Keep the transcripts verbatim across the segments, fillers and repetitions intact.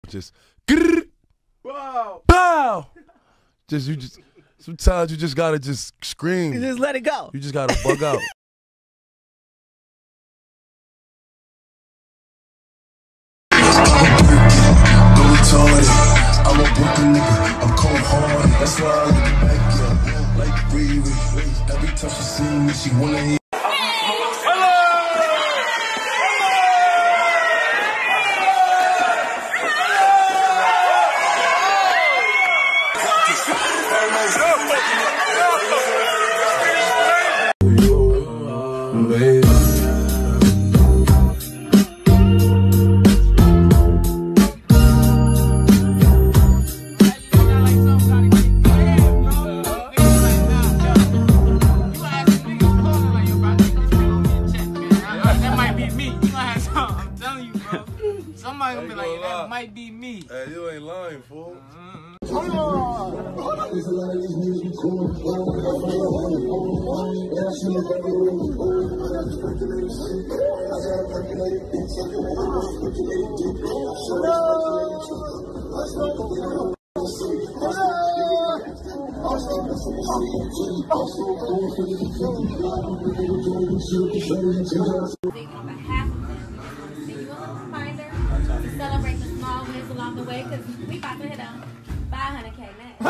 just, grrr, Wow. bow. Just you just sometimes you just gotta just scream. You just let it go. You just gotta bug out. I'm a Brooklyn nigga, I'm cold hard, that's why I look back, yeah, like Riri. Every time she see me, she wanna hear. Somebody gonna be like, that might be me. Hey, you ain't lying, fool. Celebrate the small wins along the way, because we about to hit a five hundred K next.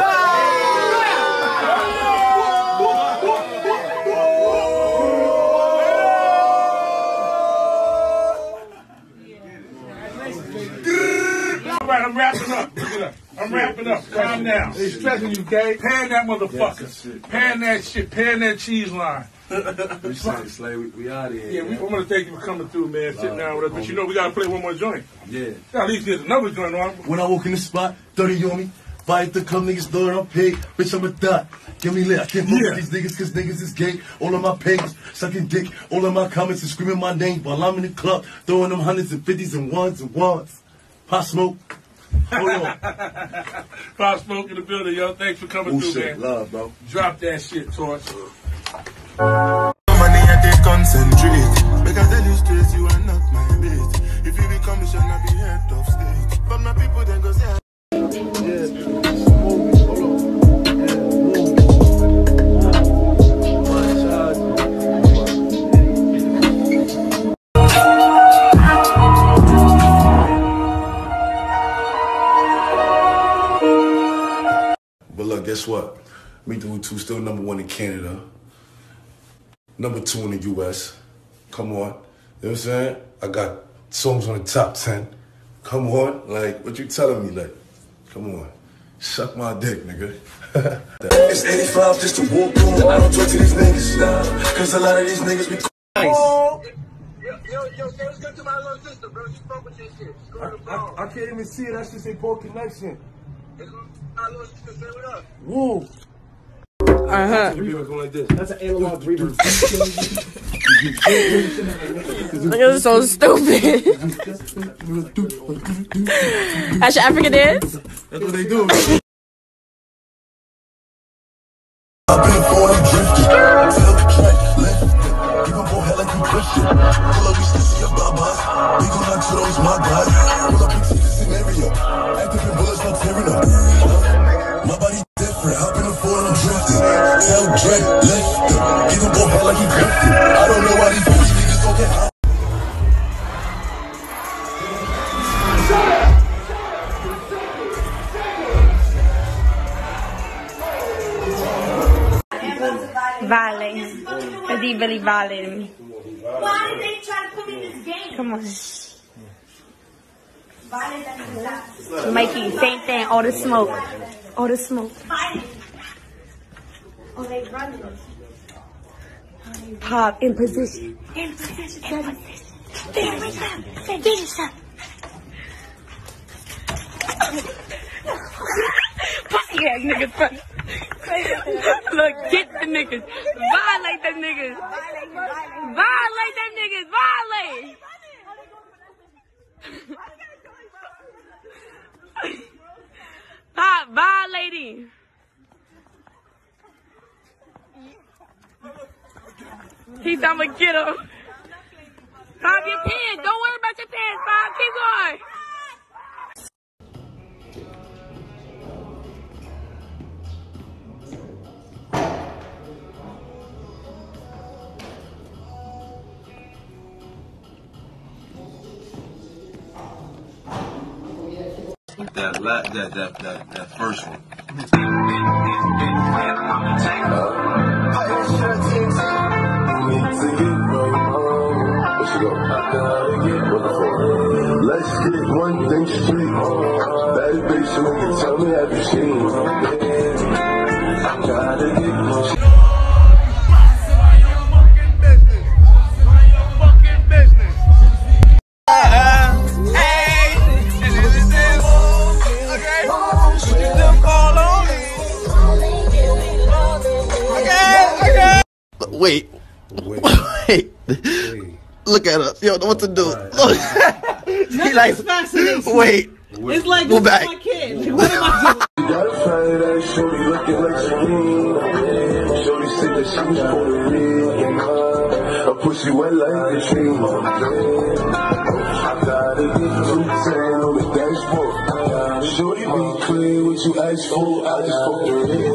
All right, I'm wrapping up. Look at that. I'm wrapping up. Calm down. They stressing you, K. Pan that motherfucker. Pan that shit. Pan that cheese line. We Slay, we, we out of here. Yeah, we, I want to thank you for coming through, man. Sitting down with us. But you know, we got to play one more joint. Yeah. At least there's another joint on. When I walk in the spot, thirty on me. Fight the club, niggas throw it on pay. Bitch, I'm a thot. Give me lit. I can't fuck Yeah. with these niggas cause niggas is gay. All of my pages, sucking dick. All of my comments and screaming my name while I'm in the club, throwing them hundreds and fifties and ones and ones. Pop Smoke. Hold on. Pop Smoke in the building, yo. Thanks for coming Oh through, shit, man. love, bro. Drop that shit, Torch. Money and they concentrate. Because tell you straight, you are not my mate. If you become, you shall not be head of stage. But my people then go say. But look, guess what? Me Doing Two still number one in Canada. Number two in the U S. Come on. You know what I'm saying? I got songs on the top ten. Come on. Like, what you telling me? Like, come on. Suck my dick, nigga. It's eighty-five just to walk on. I don't talk to these niggas now. Cause a lot of these niggas be Nice. Yo, yo, yo, say what's good to my little sister, bro. She spoke with your shit. She I, going to I, I can't even see it. That shit say poor connection. my little sister, say what up. Woo. Uh-huh. Like this. That's an analog reverb. Look at this, so stupid. That's your African dance? That's what they do. I've been born and drifted. Tell the track, left. Give a boy hell like you Christian. Pull up, we still see your babas. We gon' knock to those, my guys. Pull up into the scenario. Active in bullets, not tearing up. My body different. Hop in the four and I'm drifting. Tell Drake, left. Give a boy hell like he drifted. I don't know why these bitch niggas don't get high. Violating. Because he really violated me. Why did they try to put me in this game? Come on. Why did that stop? Mikey, same thing. All the smoke. All the smoke. Oh, they running. Pop in position. In position. In position. Finish them. Finish them. Pussy ass niggas. Funny. Look, get the niggas. Violate them niggas. Violate them niggas. Violate. Pop, violating. He's I'm gonna get him. Pop your pants. Don't worry about your pants, Pop. Keep going. that la that that that that first one. Let's get one thing straight. That bitch make it tell me have you seen me. I gotta get close. Wait. Wait. Wait. Wait. Look at us. Yo, what to do. Right. Look. He like, wait. It's like, go this back. Is my kid. Like, what am I doing? You gotta find that shorty looking like Serene. Shorty said that she was Puerto Rican. Her pussy wet like a tree. I gotta get two ten on the dashboard. Shorty be clear what you ask for. I just fuck with it.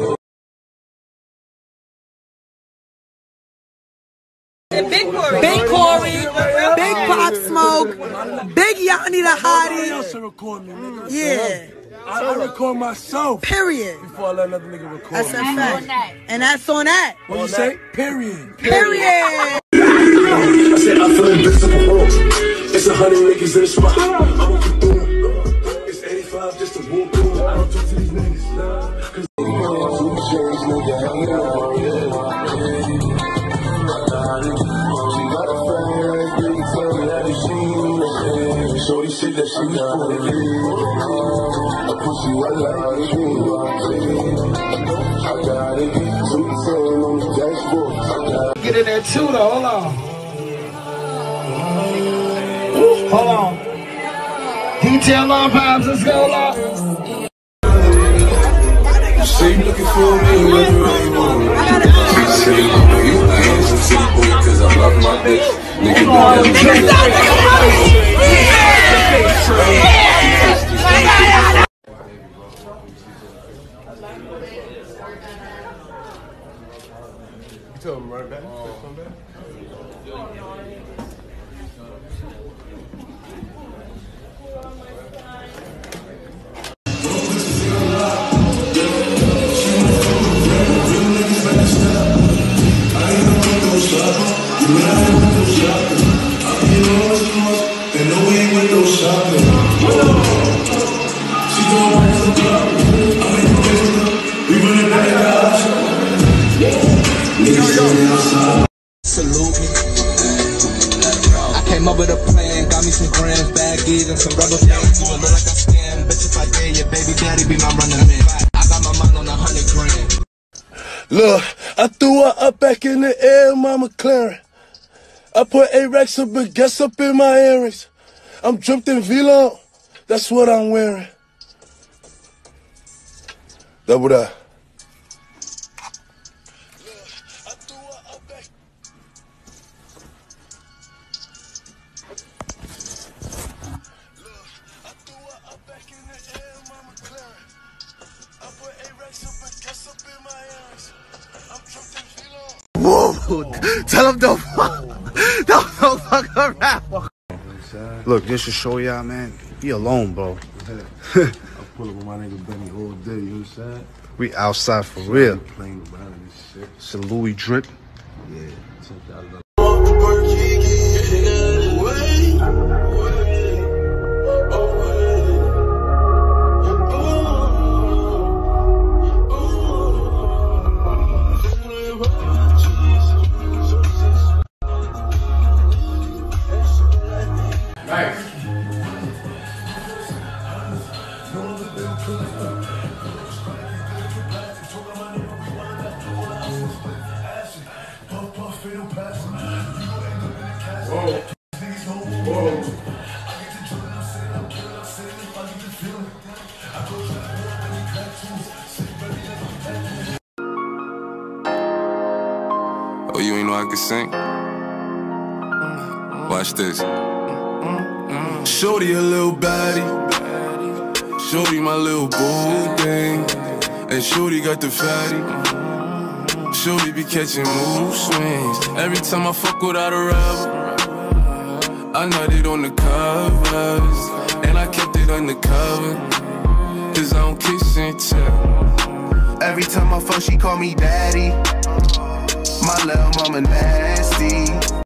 Big Corey, Big Corey, Big Pop Smoke, Big Yanni the Hottie. Yeah. I, I record myself. Period. Before I let another nigga record. That's a fact. And that's on that. What you say? Period. Period. I said I feel invincible. It's a hundred niggas in the spot. I'ma put through. It's eighty-five just to walk through. I don't talk to these niggas. Cause two chains, nigga, hanging out. Shorty said that she was Puerto Rican. I pussy wet like a tree. I gotta get two ten on the dashboard. Get in there too though, hold on. Hold on. Detail on vibes, let's go long. Say you looking for me, whoever I want. She say you dance and see boy, cause I love my bitch. Nigga, You told him right back? Come back? Salute me. I came up with a plan, got me some grams, baggies, and some rubber bands. Even look like I scam. Bitch, if I did, your baby daddy be my running man. I got my mind on a hundred grand. Look, I threw her up back in the air, mama clearing. I put eight racks of baguettes up in my earrings. I'm dripped in V-Long, that's what I'm wearing. Double that. Whoa! Tell him don't fuck, don't, don't fuck around. Look, just to show y'all, man, he alone, bro. I pull up with my nigga Benny all day, you know what I'm saying? We outside for real. Playing about this shit. It's a Louis drip. Yeah, check that out. Oh, you ain't know I could sing? Watch this. Shorty a little baddie. Shorty my little boo thing. And Shorty got the fatty. Shorty be catching mood swings. Every time I fuck without a rubber, I nutted on the covers. And I kept it undercover. Cause I don't kiss and tell. Every time I fuck, she call me daddy. My little mama nasty.